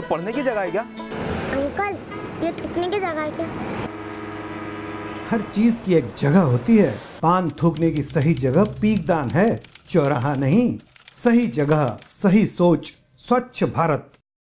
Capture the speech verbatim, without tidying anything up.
पढ़ने की जगह है क्या? अंकल, ये थूकने की जगह है क्या? हर चीज की एक जगह होती है। पान थूकने की सही जगह पीकदान है, चौराहा नहीं। सही जगह, सही सोच, स्वच्छ भारत।